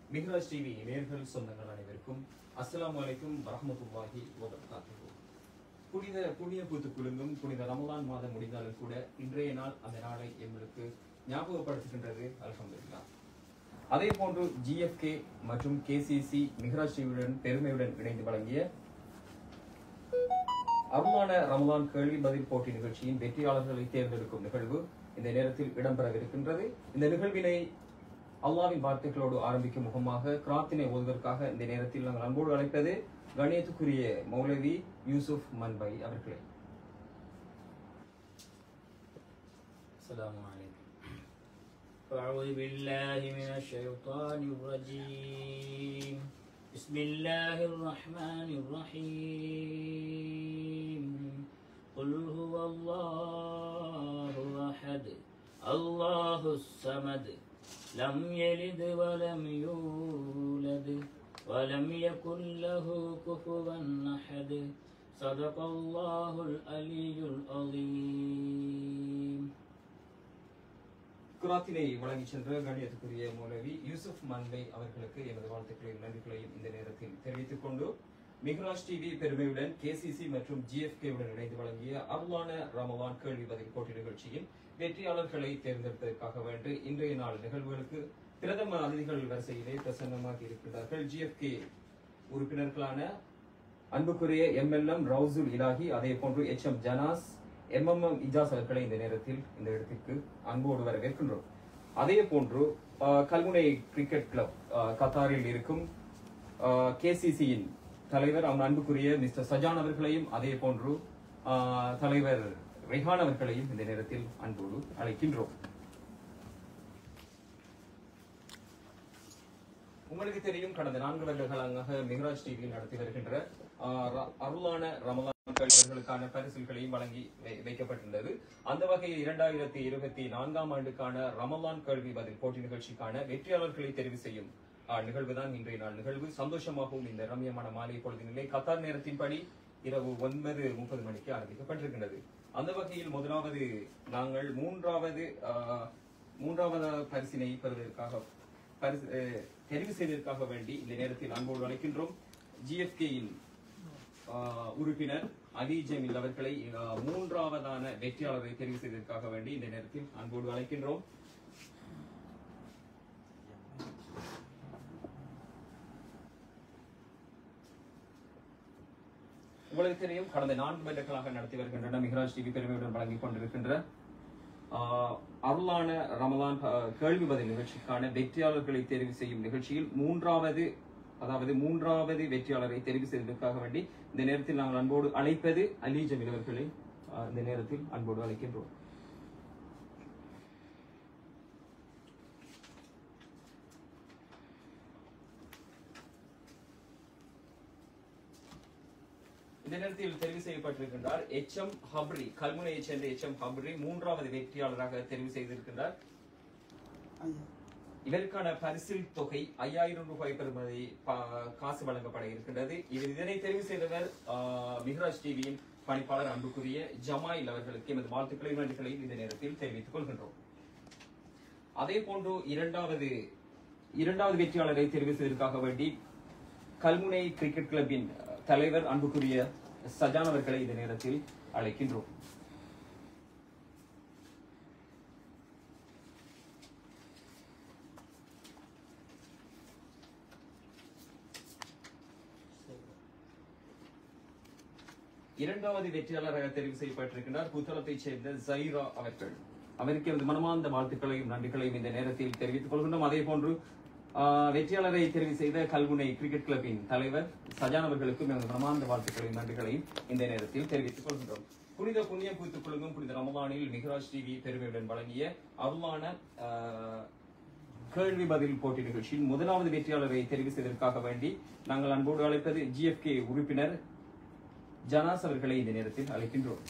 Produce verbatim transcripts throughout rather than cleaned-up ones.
மிஹ்ராஜ் TV நேயர்கள் சொந்தங்கள் அனைவருக்கும் அஸ்ஸலாமு அலைக்கும் வரஹ்மத்துல்லாஹி வபரகாத்துஹு. புனித புண்ணிய பூத்து குலுங்கும் புனித ரமலான் மாதம் முடிந்தாலும் கூட இன்றைய நாள் அந்த நாளை எங்களுக்கு ஞாபகப்படுத்துகின்றது. அல்ஹம்துலில்லாஹ். அதே போன்று ஜிஎஃப்கே மற்றும் கேசிசி மிஹ்ராஜ் டிவியுடன் பெருமையுடன் இணைந்து வழங்கிய அருளான ரமலான் கேள்வி பதில் போட்டி நிகழ்ச்சியின் வெற்றியாளர்களை தேர்ந்தெடுக்கும் நிகழ்வு இந்த நேரத்தில் இடம்பெறவிருக்கின்றது. இந்த நிகழ்வினை அல்லாஹ்வின் வார்த்தைகளோடு ஆரம்பிக்கும் முகமாக கிராத்தினை ஓதுவதற்காக இந்த நேரத்தில் நாங்கள் அன்போடு அழைப்பது கணியத்துக்குரிய மௌலவி யூசுப் மன்பை அவர்களை. அஸ்ஸலாமு அலைக்கும். அஊது பில்லாஹி மினஷ் ஷைத்தானிர் ரஜீம். பிஸ்மில்லாஹிர் ரஹ்மானிர் ரஹீம். குல் ஹுவல்லாஹு அஹத் அல்லாஹுஸ் ஸமத் லம் யலித் வலம் யூலத் வலம் யகுல் லஹு குஃபுவன் அஹத். ஸதகல்லாஹுல் அலியுல் அஸீம். குராத்தினை வழங்கி சென்ற கணியத்துக்குரிய மௌலவி யூசுப் மன்பை அவர்களுக்கு எமது வாழ்த்துக்களையும் நன்றிகளையும் இந்த நேரத்தில் தெரிவித்துக் கொண்டு மிஹ்ராஜ் டிவி பெருமையுடன் கேசிசி மற்றும் ஜிஎஃப்கேவுடன் இணைந்து வழங்கிய அருளான ரமலான் கேள்வி பதில் போட்டி நிகழ்ச்சியின் வெற்றியாளர்களை தேர்ந்தெடுப்பதற்காக வேண்டி இன்றைய நாள் நிகழ்வுகளுக்கு பிரதம அதிதிகள் வரிசையிலே பிரசன்னமாக இருக்கின்றார்கள். ஜிஎஃப்கே உறுப்பினர்களான அன்புக்குரிய எம்எல்எம் ரவுசுல் இலாஹி, அதே போன்று H M Janas, M M M Ijas அவர்களை இந்த நேரத்தில் இந்த இடத்திற்கு அன்போடு வரவேற்கின்றோம். அதே போன்று கல்முனை கிரிக்கெட் கிளப் கத்தாரில் இருக்கும் கேசிசியின் தலைவர் அவன் அன்புக்குரிய மிஸ்டர் சஜான் அவர்களையும் அதே போன்று தலைவர் ரெஹான் அவர்களையும் இந்த நேரத்தில் அன்போடு அழைக்கின்றோம். உங்களுக்கு தெரியும், கடந்த நான்கு வருடங்களாக மிஹ்ராஜ் டிவியில் நடத்தி வருகின்ற அருளான ரமலான் கேள்விகளுக்கான பரிசுகளையும் வழங்கி வைக்கப்பட்டிருந்தது. அந்த வகையில் இரண்டாயிரத்தி இருபத்தி நான்காம் ஆண்டுக்கான ரமலான் கேள்வி பதில் போட்டி நிகழ்ச்சிக்கான வெற்றியாளர்களை தெரிவு செய்யும் நிகழ்வுதான் இன்றைய நாள் நிகழ்வு. சந்தோஷமாகவும் இந்த ரம்யமான மாலை பொழுதினிலே கத்தார் நேரத்தின்படி இரவு ஒன்பது முப்பது மணிக்கு ஆரம்பிக்கப்பட்டிருக்கின்றது. அந்த வகையில் முதலாவது நாங்கள் மூன்றாவது மூன்றாவது பரிசினை பெறுவதற்காக தெரிவு செய்வதற்காக வேண்டி இந்த நேரத்தில் அன்போடு அழைக்கின்றோம். ஜிஎஃப்கேயின் உறுப்பினர் அலி ஜமீல் அவர்களை மூன்றாவதான வெற்றியாளரை தெரிவு செய்வதற்காக வேண்டி இந்த நேரத்தில் அன்போடு அழைக்கின்றோம். உங்களுக்கு தெரியும், கடந்த நான்கு வருடங்களாக நடத்தி வருகின்றன மிஹ்ராஜ் டிவி பெருமையுடன் வழங்கிக் கொண்டிருக்கின்ற அருளான ரமலான் கேள்வி பதில் நிகழ்ச்சிக்கான வெற்றியாளர்களை தெரிவு செய்யும் நிகழ்ச்சியில் மூன்றாவது அதாவது மூன்றாவது வெற்றியாளரை தெரிவு செய்வதற்காக வேண்டி இந்த நேரத்தில் நாங்கள் அன்போடு அழைப்பது அலி ஜமீல் அவர்களை இந்த நேரத்தில் அன்போடு அழைக்கின்றோம். இந்த நேரத்தில் தெரிவு செய்யப்பட்டிருக்கின்றார் எச் எம் ஹப்ரி, கல்முனையை சேர்ந்த எச் எம் ஹப்ரி மூன்றாவது வெற்றியாளராக தெரிவு செய்திருக்கின்றார். இதற்கான பரிசில் தொகை ஐயாயிரம் ரூபாய் பெறுமதி காசு வழங்கப்பட இருக்கின்றது. இதனை தெரிவு செய்தவர் மிஹ்ராஜ் டிவியின் பணிப்பாளர் அன்புக்குரிய ஜமாயில் அவர்களுக்கு எமது வாழ்த்துக்களையும் நன்றிகளையும் இந்த நேரத்தில் தெரிவித்துக் கொள்கின்றோம். அதே போன்று இரண்டாவது இரண்டாவது வெற்றியாளரை தெரிவு செய்வதற்காக வேண்டி கல்முனை கிரிக்கெட் கிளப்பின் தலைவர் அன்புக்குரிய சஜான் அவர்களை இந்த நேரத்தில் அழைக்கின்றோம். இரண்டாவது வெற்றியாளராக தெரிவு செய்யப்பட்டிருக்கிறார் புத்தளத்தைச் சேர்ந்த ஜைரா அவர்கள். அவருக்கு எனது மனமார்ந்த வாழ்த்துக்களையும் நன்றிகளையும் இந்த நேரத்தில் தெரிவித்துக் கொள்கின்றோம். அதே போன்று வெற்றியாளரை தெரிவு செய்த கல்முனை கிரிக்கெட் கிளப்பின் தலைவர் சஜான் அவர்களுக்கும் எனது மனமார்ந்த வாழ்த்துக்களையும் நன்றிகளையும் இந்த நேரத்தில் தெரிவித்துக் கொள்கின்றோம். புனித புண்ணியம் பூத்துக் கொள்ளும் புனித ரமலானில் மிஹ்ராஜ் டிவி பெருமையுடன் வழங்கிய அருளான கேள்வி பதில் போட்டி நிகழ்ச்சியில் முதலாவது வெற்றியாளரை தெரிவு செய்வதற்காக வேண்டி நாங்கள் அன்போடு அழைப்பது ஜிஎஃப்கே உறுப்பினர் ஜனாஸ் அவர்களை இந்த நேரத்தில் அழைக்கின்றோம்.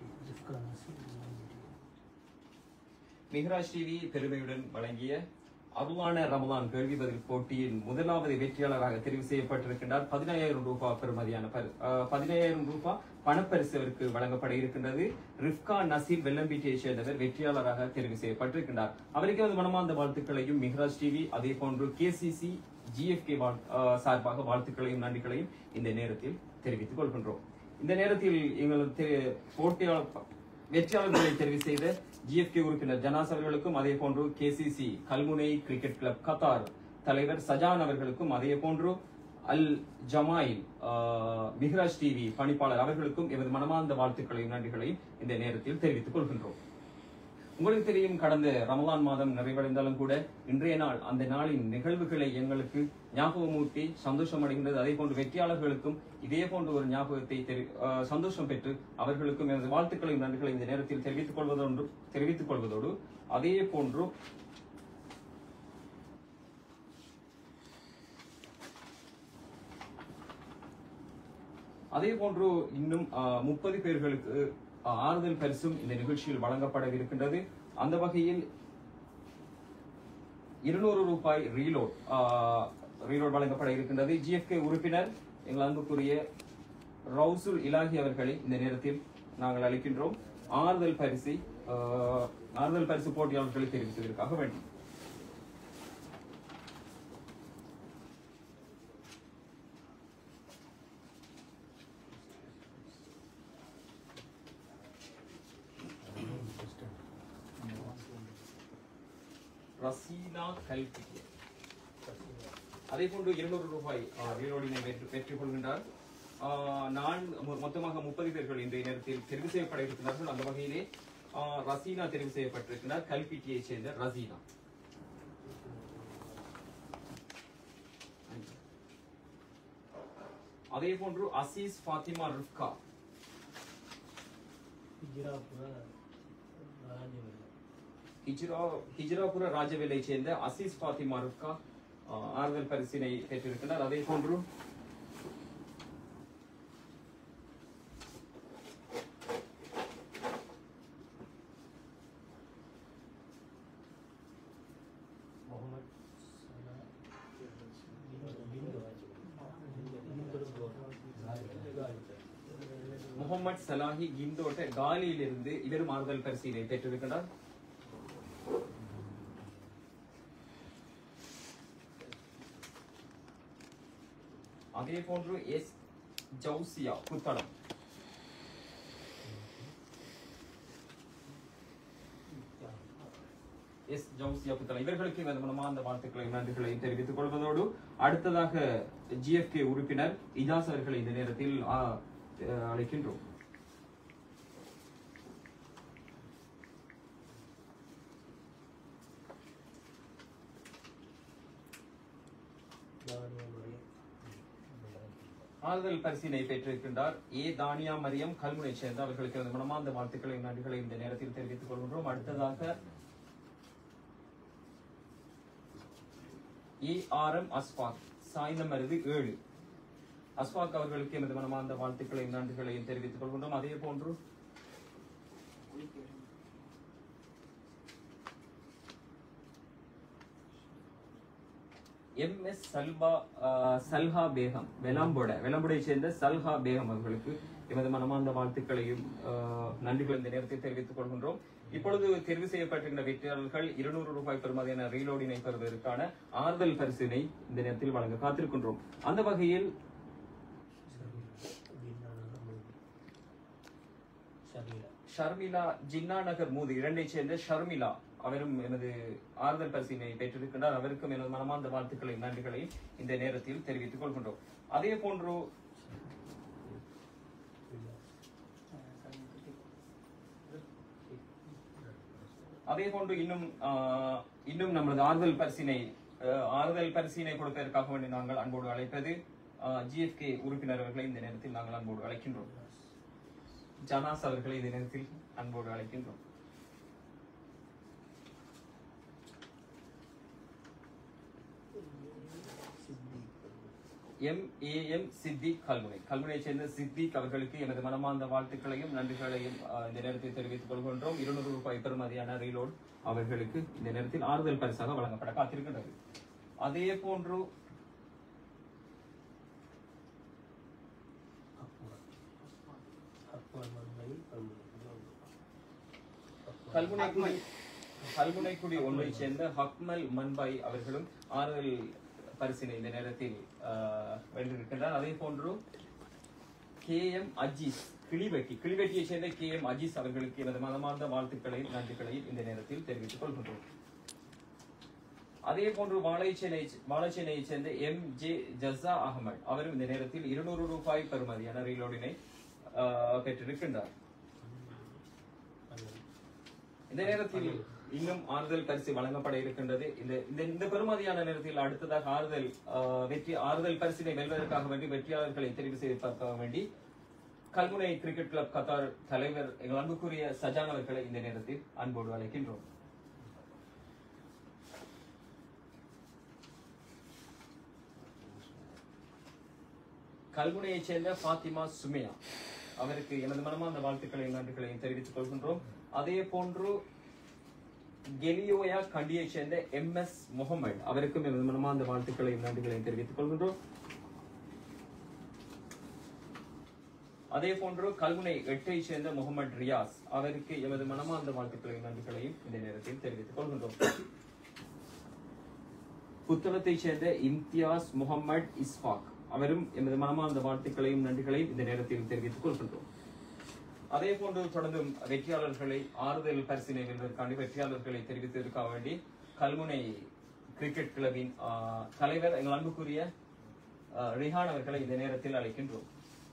மிஹ்ராஜ் டிவி பெருமையுடன் வழங்கிய அருளான ரமலான் கேள்வி பதில் போட்டியின் முதலாவது வெற்றியாளராக தெரிவு செய்யப்பட்டிருக்கின்றார். பதினையாயிரம் ரூபாய் பெறுமதியான பதினையாயிரம் ரூபாய் பணப்பரிசு அவருக்கு வழங்கப்பட இருக்கின்றது. ரிப்கா நசீர் வெள்ளம்பீட்டியை சேர்ந்தவர் வெற்றியாளராக தெரிவு செய்யப்பட்டிருக்கின்றார். அவருக்கு வந்து மனமார்ந்த வாழ்த்துக்களையும் மிஹ்ராஜ் டிவி அதே போன்று கேசிசி ஜிஎஃப்கே சார்பாக வாழ்த்துக்களையும் நன்றிகளையும் இந்த நேரத்தில் தெரிவித்துக் கொள்கின்றோம். இந்த நேரத்தில் எங்களது போட்டியாளர் வெற்றியாளர்களை தெரிவு செய்த ஜிஎஃப்கே உறுப்பினர் ஜனாஸ் அவர்களுக்கும் அதே போன்று KCC Kalmunai cricket club Qatar தலைவர் சஜான் அவர்களுக்கும் அதே போன்று அல் ஜமாயில் மிஹ்ராஜ் டிவி பணிப்பாளர் அவர்களுக்கும் எமது மனமார்ந்த வாழ்த்துக்களையும் நன்றிகளையும் இந்த நேரத்தில் தெரிவித்துக் கொள்கின்றோம். உங்களுக்கு தெரியும், கடந்த ரமலான் மாதம் நிறைவடைந்தாலும் கூட இன்றைய நாள் அந்த நாளின் நிகழ்வுகளை எங்களுக்கு ஞாபகமூட்டி சந்தோஷம் அடைகின்றது. அதே போன்று வெற்றியாளர்களுக்கும் இதே போன்ற ஒரு ஞாபகத்தை சந்தோஷம் பெற்று அவர்களுக்கும் எனது வாழ்த்துக்களையும் நன்றிகளை இந்த நேரத்தில் தெரிவித்துக் கொள்வதோடு தெரிவித்துக் கொள்வதோடு அதே போன்று அதே போன்று இன்னும் முப்பது பேர்களுக்கு ஆறுதல் பரிசும் இந்த நிகழ்ச்சியில் வழங்கப்படவிருக்கின்றது. அந்த வகையில் இருநூறு ரூபாய் ரீலோட் ரீலோட் வழங்கப்பட இருக்கின்றது. ஜிஎஃப்கே உறுப்பினர் எங்கள் அன்புக்குரிய ரவுசுல் இலாஹி அவர்களை இந்த நேரத்தில் நாங்கள் அளிக்கின்றோம். ஆறுதல் பரிசு ஆறுதல் பரிசு போட்டியாளர்களை தெரிவித்ததற்காக வேண்டும். ரசீனா கல்வி அதே போன்று இருநூறு ரூபாய் ரீலோடினை பெற்றுக் கொள்கின்றார். நான் மொத்தமாக முப்பது பேர்கள் இன்றைய நேரத்தில் தெரிவு செய்யப்பட இருக்கிறார்கள். அந்த வகையிலே ரசீனா தெரிவு செய்யப்பட்டிருக்கிறார். கல்பிட்டியை சேர்ந்த ரசீனா. அதே போன்று அசீஸ் ஃபாத்திமா ரிஃப்கா ஹிஜ்ராபுர ராஜவேலை சேர்ந்த அசீஸ் ஃபாத்திமா ருக்கா ஆறுதல் பரிசினை பெற்றிருக்கிறார். அதே போன்று முகமது சலாஹி கிந்தோட்ட காலியிலிருந்து இவரும் ஆறுதல் பரிசினை பெற்றிருக்கிறார். அதே போன்று எஸ் ஜவுசியா புத்தளம் எஸ் ஜவுசியா புத்தளம் இவர்களுக்கு மனமார்ந்த வாழ்த்துக்களையும் நன்றிகளையும் தெரிவித்துக் கொள்வதோடு அடுத்ததாக ஜிஎஃப்கே உறுப்பினர் இஜாஸ் அவர்களை இந்த நேரத்தில் அழைக்கின்றோம். ஆறுதல் பரிசினை பெற்றிருக்கின்றார் ஏ தானியா மரியம் கல்முனை சேர்ந்த அவர்களுக்கு மனமார்ந்த வாழ்த்துக்களையும் நன்றிகளை இந்த நேரத்தில் தெரிவித்துக் கொள்கின்றோம். அடுத்ததாக A R M Ashfaq Sainthamaruthu ஏழு அஸ்பாக் அவர்களுக்கு எனது மனமார்ந்த வாழ்த்துக்களையும் நன்றிகளையும் தெரிவித்துக் கொள்கின்றோம். அதே போன்று எம் எஸ் சல்பா சல்ஹா பேகம் வெலாம்போட வெலாம்போடை சேர்ந்த சல்ஹா பேகம் அவர்களுக்கு எமது மனமார்ந்த வாழ்த்துக்களையும் நன்றிகள் இந்த நேரத்தில் தெரிவித்துக் கொள்கின்றோம். இப்பொழுது தெரிவு செய்யப்பட்டிருக்கின்ற வெற்றியாளர்கள் இருநூறு ரூபாய் பெறுமதியான ரீலோடினை பெறுவதற்கான ஆறுதல் பரிசினை இந்த நேரத்தில் வழங்க காத்திருக்கின்றோம். அந்த வகையில் ஷர்மிளா ஜின்னா நகர் மூது இரண்டை சேர்ந்த ஷர்மிளா அவரும் எனது ஆறுதல் பரிசினை பெற்றிருக்கின்றார். அவருக்கும் எனது மனமார்ந்த வாழ்த்துக்களையும் நன்றிகளையும் இந்த நேரத்தில் தெரிவித்துக் கொள்கின்றோம். அதே போன்று அதே போன்று இன்னும் இன்னும் நமது ஆறுதல் பரிசினை ஆறுதல் பரிசினை கொடுப்பதற்காக வேண்டி நாங்கள் அன்போடு அழைப்பது ஜிஎஃப்கே உறுப்பினர் அவர்களை இந்த நேரத்தில் நாங்கள் அன்போடு அழைக்கின்றோம். ஜனாஸ் அவர்களை இந்த நேரத்தில் அன்போடு அழைக்கின்றோம். M A M Siddique Kalmunai கல்முனையை சேர்ந்த சித்திக் அவர்களுக்கு எனது மனமார்ந்த வாழ்த்துக்களையும் நன்றிகளையும் இந்த நேரத்தில் தெரிவித்துக் கொள்கின்றோம். இருநூறு ரூபாய் பெறுமதியான ரீலோட் அவர்களுக்கு இந்த நேரத்தில் ஆறுதல் பரிசாக வழங்கப்பட காத்திருக்கின்றது. அதே போன்று கல்முனைக்குடி கல்முனைக்குடி ஒன்றை சேர்ந்த ஹக்மல் மன்பாய் அவர்களும் ஆறுதல் பரிசினை இந்த நேரத்தில் வென்றிருக்கின்றார். அதே போன்று கே எம் அஜீஸ் கிளிவெட்டி கிளிவெட்டியை சேர்ந்த கே எம் அஜீஸ் அவர்களுக்கு எனது மனமார்ந்த வாழ்த்துக்களையும் நன்றிகளையும் இந்த நேரத்தில் தெரிவித்துக் கொள்கின்றோம். அதே போன்று வாழைச்சேனை வாழைச்சேனையை சேர்ந்த எம் ஜே ஜஸா அகமது அவரும் இந்த நேரத்தில் இருநூறு ரூபாய் பெறுமதியான ரீலோடினை பெற்றிருக்கின்றார். இந்த நேரத்தில் இன்னும் ஆறுதல் பரிசு வழங்கப்பட இருக்கின்றது. இந்த இந்த பெருமதியான நேரத்தில் அடுத்ததாக ஆறுதல் வெற்றி ஆறுதல் பரிசினை வெல்வதற்காக வேண்டி வெற்றியாளர்களை தெரிவு செய்வதற்காக வேண்டி கல்முனை கிரிக்கெட் கிளப் கத்தார் தலைவர் எங்கள் அன்புக்குரிய சஜான் அவர்களை இந்த நேரத்தில் அன்போடு அழைக்கின்றோம். கல்முனையை சேர்ந்த பாத்திமா சுமையா அவருக்கு எனது மனமார்ந்த வாழ்த்துக்களையும் நன்றிகளையும் தெரிவித்துக் கொள்கின்றோம். அதே போன்று கெலியோயா கண்டியை சேர்ந்த எம் எஸ் முகமது அவருக்கும் எனது மனமார்ந்த வாழ்த்துக்களையும் நன்றிகளையும் தெரிவித்துக் கொள்கின்றோம். அதே போன்று கல்முனை எட்டை சேர்ந்த முகமது ரியாஸ் அவருக்கு எமது மனமார்ந்த வாழ்த்துக்களையும் நன்றிகளையும் இந்த நேரத்தில் தெரிவித்துக் கொள்கின்றோம். புத்தளத்தை சேர்ந்த இம்தியாஸ் முகமது இஸ்பாக் அவரும் எமது மனமார்ந்த வாழ்த்துக்களையும் நன்றிகளையும் இந்த நேரத்தில் தெரிவித்துக் கொள்கின்றோம். அதே போன்று தொடர்ந்து வெற்றியாளர்களை ஆறுதல் பரிசினை வெல்வதற்காண்டி வெற்றியாளர்களை தெரிவித்ததற்காக வேண்டி கல்முனை கிரிக்கெட் கிளப்பின் தலைவர் எங்கள் அன்புக்குரிய ரிஹான் அவர்களை இந்த நேரத்தில் அழைக்கின்றோம்.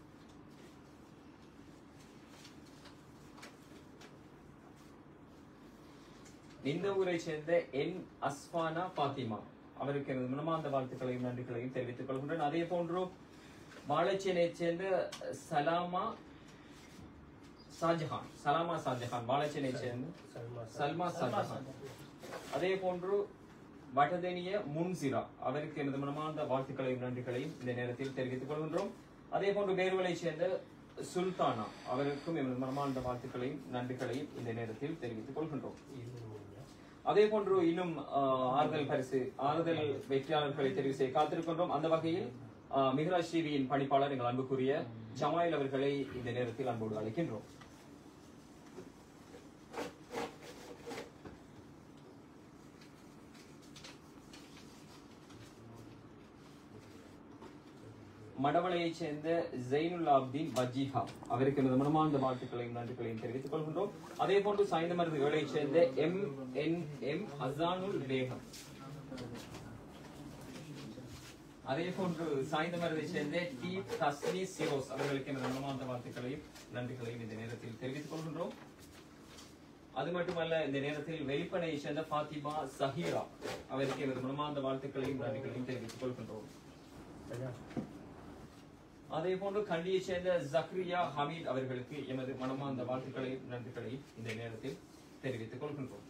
இந்த ஊரை சேர்ந்த என் அஸ்வானா பாத்திமா அவருக்கு எனது மனமார்ந்த வாழ்த்துக்களையும் நன்றிகளையும் தெரிவித்துக் கொள்கின்றேன். அதே போன்று வாழைச்சேனையை சேர்ந்த சலாமா ஷாஜஹான் சலாமா ஷாஜஹான் வாழைச்சேனையை சேர்ந்த சல்மா ஷாஜஹான் அதே போன்று வடதேனிய முன்சிரா அவருக்கு எனது மனமார்ந்த வாழ்த்துக்களையும் நன்றிகளையும் இந்த நேரத்தில் தெரிவித்துக் கொள்கின்றோம். அதே போன்று வேர்வலை சேர்ந்த சுல்தானா அவருக்கும் எனது மனமார்ந்த வாழ்த்துக்களையும் நன்றிகளையும் இந்த நேரத்தில் தெரிவித்துக் கொள்கின்றோம். அதே போன்று இன்னும் ஆறுதல் பரிசு ஆறுதல் வெற்றியாளர்களை தெரிவு செய்ய காத்திருக்கின்றோம். அந்த வகையில் மிஹ்ராஜ் டிவியின் பணிப்பாளர் எங்கள் அன்புக்குரிய ஜமாயில் அவர்களை இந்த நேரத்தில் அன்போடு அழைக்கின்றோம். மடவளையை சேர்ந்த ஜெயினுல் ஆப்தீன் வஜீஹா அவருக்கு எனது மனமார்ந்த வாழ்த்துக்களையும் நன்றிகளையும் தெரிவித்துக் கொள்கின்றோம். அதே போன்று சாய்ந்தமருது ஏழையை சேர்ந்த M N M Asanul Begum அதே போன்று சாய்ந்தமருதை சேர்ந்த டி தஸ்னி சிரோஸ் அவர்களுக்கு எனது மனமார்ந்த வாழ்த்துக்களையும் நன்றிகளையும் இந்த நேரத்தில் தெரிவித்துக் கொள்கின்றோம். அது மட்டுமல்ல, இந்த நேரத்தில் வெளிப்படையை சேர்ந்த பாத்திமா சஹீரா அவருக்கு எனது மனமார்ந்த வாழ்த்துக்களையும் நன்றிகளையும் தெரிவித்துக் கொள்கின்றோம். அதே போன்று கண்டியை சேர்ந்த ஜக்ரியா ஹமீத் அவர்களுக்கு எமது மனமார்ந்த வாழ்த்துக்களையும் நன்றிகளையும் இந்த நேரத்தில் தெரிவித்துக் கொள்கின்றோம்.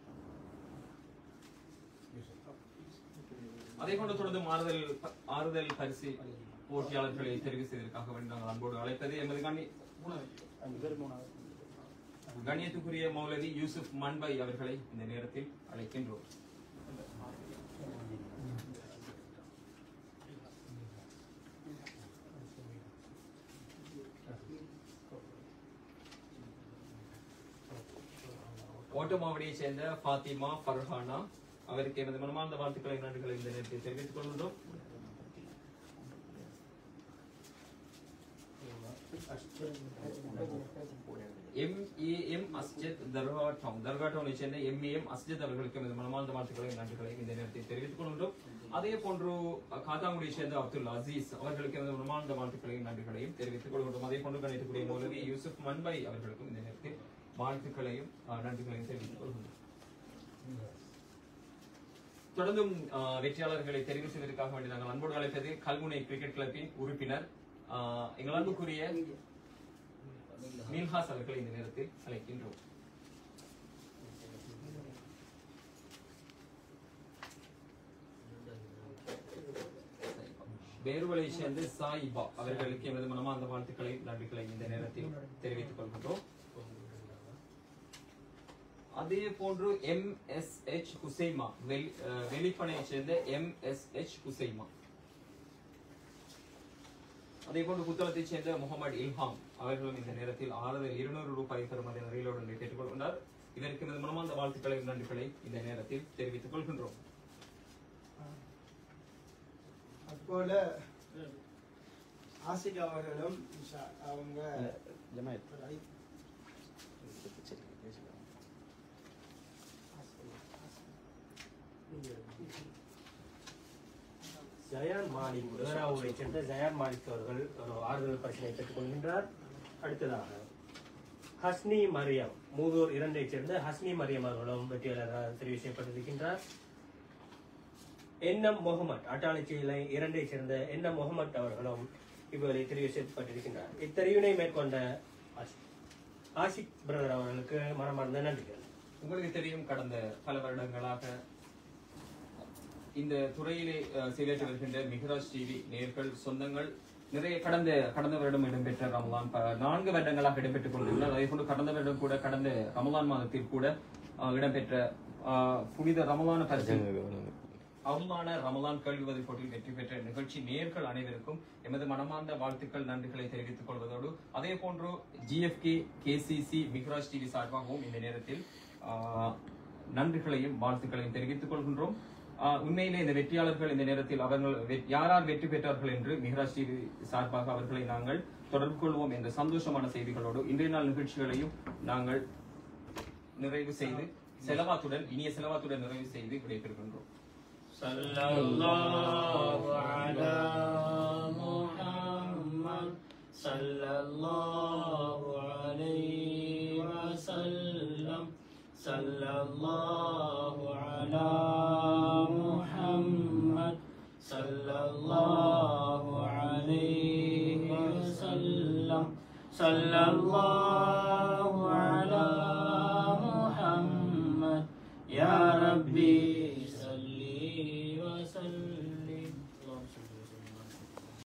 அதே போன்று தொடர்ந்து ஆறுதல் ஆறுதல் பரிசு போட்டியாளர்களை தெரிவு செய்வதற்காக வேண்டி நாங்கள் அன்போடு அழைப்பது எமது கண்ணி கண்ணியத்துக்குரிய மௌலவி யூசுப் மன்பாய் அவர்களை இந்த நேரத்தில் அழைக்கின்றோம். ஓட்டமாவடியை சேர்ந்த பாத்திமா ஃபர்ஹானா அவருக்கு எனது மனமார்ந்த வாழ்த்துக்களை நன்றிகளை இந்த நேரத்தில் தெரிவித்துக் கொள்கின்றோம். M A M Asjath Dharga town Dharga டவுனை சேர்ந்த எம் ஏ எம் அஸ்ஜத் அவர்களுக்கு எனது மனமார்ந்த வாழ்த்துக்களை நன்றிகளை இந்த நேரத்தில் தெரிவித்துக் கொள்கின்றோம். அதே போன்று காத்தாங்குடியை சேர்ந்த அப்துல் அசீஸ் அவர்களுக்கு எனது மனமார்ந்த வாழ்த்துக்களையும் நன்றிகளையும் தெரிவித்துக் கொள்கின்றோம். அதே போன்று கணித்துக்குரிய மௌலவி யூசுப் மன்பாய் அவர்களுக்கும் இந்த நேரத்தில் வாழ்த்துக்களையும் நன்றிகளையும் தெரிவித்துக் கொள்கின்றோம். தொடர்ந்தும் வெற்றியாளர்களை தெரிவு செய்வதற்காக வேண்டி நாங்கள் அன்போடு அழைப்பது கல்முனை கிரிக்கெட் கிளப்பின் உறுப்பினர் எங்கள் அன்புக்குரிய மின்ஹாஸ் அவர்களை இந்த நேரத்தில் அழைக்கின்றோம். பேருவலை சேர்ந்து சாயிபா அவர்களுக்கு எமது மனமார்ந்த வாழ்த்துக்களை நன்றிகளை இந்த நேரத்தில் தெரிவித்துக் கொள்கின்றோம். அதே போன்று எம் எஸ் எச் குசைமா வெளிப்பனையை சேர்ந்த எம் எஸ் எச் குசைமா, அதே போன்று புத்தளத்தைச் சேர்ந்த முகமது இல்ஹாம் அவர்களும் இந்த நேரத்தில் ஆறுதல் இருநூறு ரூபாய் பெறுமதி நிறையிலுடன் கேட்டுக் கொள்கின்றார். இதற்கு இந்த மனமார்ந்த வாழ்த்துக்களை நன்றிகளை இந்த நேரத்தில் தெரிவித்துக் கொள்கின்றோம். அதுபோல ஆசிக் அவர்களும் அவங்க ஜயான் மாலிக் வேறாவூரை சேர்ந்த ஜயான் மாலிக் அவர்கள் ஒரு ஆறுதல் பரிசனை பெற்றுக் கொள்கின்றார். அடுத்ததாக ஹஸ்னி மரியம் மூதூர் இரண்டை சேர்ந்த ஹஸ்னி மரியம் அவர்களும் வெற்றியாளராக தெரிவு செய்யப்பட்டிருக்கின்றார். என் எம் முகமது அட்டாளச்சியிலை இரண்டை சேர்ந்த என் எம் முகமது அவர்களும் இவ்வேளை தெரிவு செய்யப்பட்டிருக்கின்றார். இத்தெரிவினை மேற்கொண்ட ஆஷிக் பிரதர் அவர்களுக்கு மனமார்ந்த நன்றிகள். உங்களுக்கு தெரியும், கடந்த பல வருடங்களாக இந்த துறையிலே செயலாற்றி வருகின்ற மிஹராஜ் டிவி நேர்கள் சொந்தங்கள் நிறைய கடந்த கடந்த வருடம் இடம்பெற்ற ரமலான் நான்கு வருடங்களாக இடம்பெற்றுக் கொண்டிருக்கிறார். அதே போன்று கடந்த வருடம் கூட கடந்த ரமலான் மாதத்தில் கூட இடம்பெற்ற புனித ரமலான பரிசு அவமான ரமலான் கேள்வி பதில் போட்டியில் வெற்றி பெற்ற நிகழ்ச்சி நேர்கள் அனைவருக்கும் எமது மனமார்ந்த வாழ்த்துக்கள் நன்றிகளை தெரிவித்துக் கொள்வதோடு அதே போன்று ஜிஎஃப்கே கேசிசி மிஹராஜ் டிவி சார்பாகவும் இந்த நேரத்தில் நன்றிகளையும் வாழ்த்துக்களையும் தெரிவித்துக் கொள்கின்றோம். உண்மையிலே இந்த வெற்றியாளர்கள் இந்த நேரத்தில் அவர்கள் யாரால் வெற்றி பெற்றார்கள் என்று மிஹராஜ் டிவி சார்பாக அவர்களை நாங்கள் தொடர்பு கொள்வோம் என்ற சந்தோஷமான செய்திகளோடு இன்றைய நாள் நிகழ்ச்சிகளையும் நாங்கள் நிறைவு செய்து செலவாத்துடன் இனிய செலவாத்துடன் நிறைவு செய்து விடைபெறுகின்றோம். ஸல்லல்லாஹு அலா முஹம்மத் ஸல்லல்லாஹு அலைஹி வஸல்லம் ஸல்லல்லாஹு அலா முஹம்மத் ஸல்லல்லாஹு அலைஹி வஸல்லம் ஸல்லல்லாஹு அலா